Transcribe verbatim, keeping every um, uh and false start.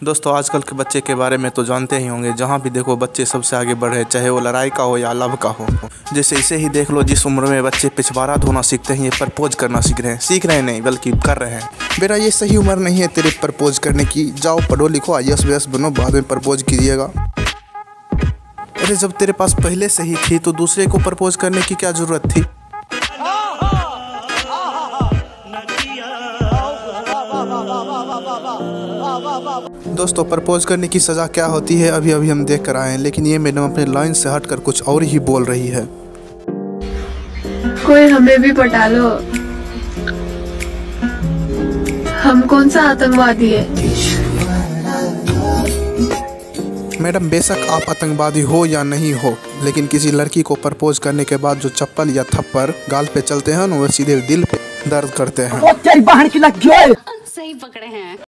दोस्तों आजकल के बच्चे के बारे में तो जानते ही होंगे, जहाँ भी देखो बच्चे सबसे आगे बढ़ रहे, चाहे वो लड़ाई का हो या लव का हो। जैसे इसे ही देख लो, जिस उम्र में बच्चे पिछवाड़ा धोना सीखते हैं ये प्रपोज करना सीख रहे हैं। सीख रहे नहीं बल्कि कर रहे हैं। बेटा ये सही उम्र नहीं है तेरे प्रपोज करने की, जाओ पढ़ो लिखो आई एस वी एस बनो, बाद में प्रपोज कीजिएगा। अरे जब तेरे पास पहले से ही थी तो दूसरे को प्रपोज करने की क्या जरूरत थी। दोस्तों प्रपोज करने की सज़ा क्या होती है अभी अभी हम देख कर आए हैं, लेकिन ये मैडम अपने लाइन से हटकर कुछ और ही बोल रही है। कोई हमें भी पटा लो, हम कौन सा आतंकवादी है। मैडम बेशक आप आतंकवादी हो या नहीं हो, लेकिन किसी लड़की को प्रपोज करने के बाद जो चप्पल या थप्पड़ गाल पे चलते हैं वो सीधे दिल पे दर्द करते हैं। सही पकड़े हैं।